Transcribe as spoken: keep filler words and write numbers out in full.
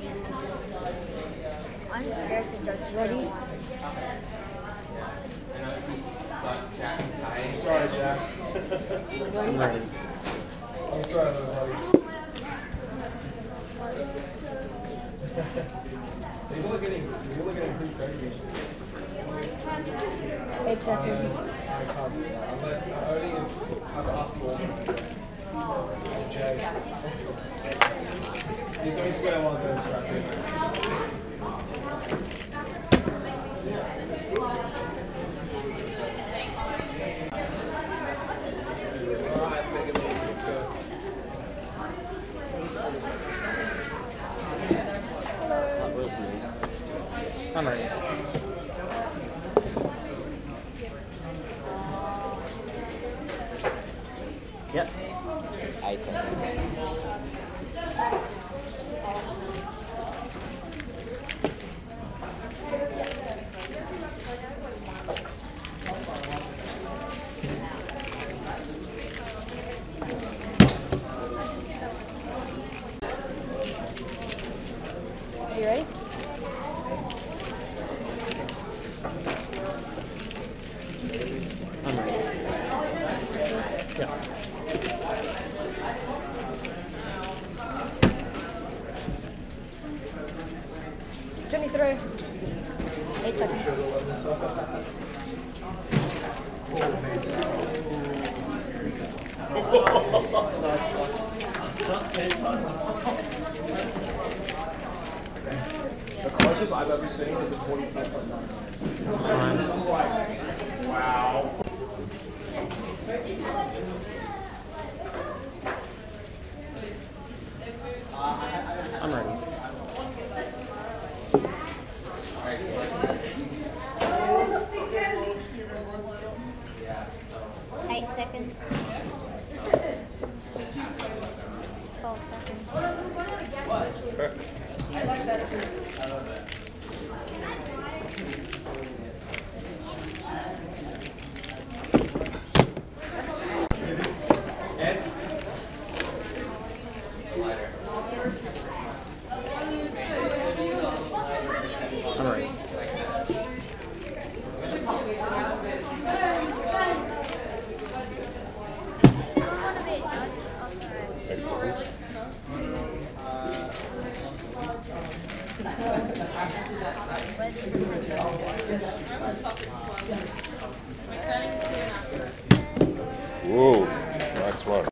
I'm scared to judge. Ready? I'm sorry, Jack. I'm ready. I'm sorry, everybody. You're only getting, you're only getting pretty crazy. Eight seconds. I can't do that. I'm like, I only have to ask the organizer. Jay. He's going to square one to distract me. Alright, Mega Man, let's go. That was me. I'm ready. Yep. Eight seconds. Are you ready? I'm ready. Yeah. twenty-three. Eight seconds. The closest I've ever seen is a forty-four point nine. Fine. It's like, wow. I'm ready. Eight seconds. Twelve seconds. Perfect. I'm ready. Eight seconds.